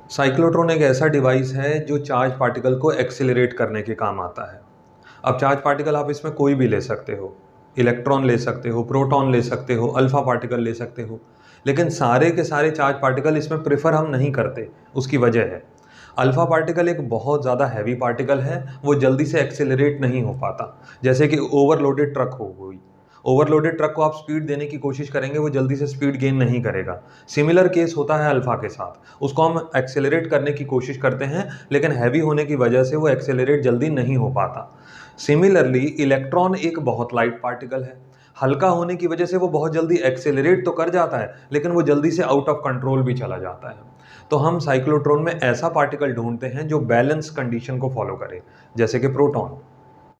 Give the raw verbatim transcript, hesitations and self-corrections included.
Cyclotron एक ऐसा device है जो चार्ज पार्टिकल को एक्सेलरेट करने के काम आता है। अब चार्ज पार्टिकल आप इसमें कोई भी ले सकते हो, इलेक्ट्रॉन ले सकते हो, प्रोटॉन ले सकते हो, अल्फा पार्टिकल ले सकते हो, लेकिन सारे के सारे चार्ज पार्टिकल इसमें प्रेफर हम नहीं करते। उसकी वजह है, अल्फा पार्टिकल एक बहुत ज़्यादा हैवी पार्टिकल है, वो जल्दी से एक्सेलरेट नहीं हो पाता। जैसे कि ओवरलोडेड ट्रक हो गई, ओवरलोडेड ट्रक को आप स्पीड देने की कोशिश करेंगे, वो जल्दी से स्पीड गेन नहीं करेगा। सिमिलर केस होता है अल्फा के साथ, उसको हम एक्सेलरेट करने की कोशिश करते हैं, लेकिन हैवी होने की वजह से वो एक्सेलरेट जल्दी नहीं हो पाता। सिमिलरली इलेक्ट्रॉन एक बहुत लाइट पार्टिकल है, हल्का होने की वजह से वो बहुत जल्दी एक्सेलरेट तो कर जाता है, लेकिन वो जल्दी से आउट ऑफ कंट्रोल भी चला जाता है। तो हम साइक्लोट्रॉन में ऐसा पार्टिकल ढूंढते हैं जो बैलेंस कंडीशन को फॉलो करे, जैसे कि प्रोटॉन।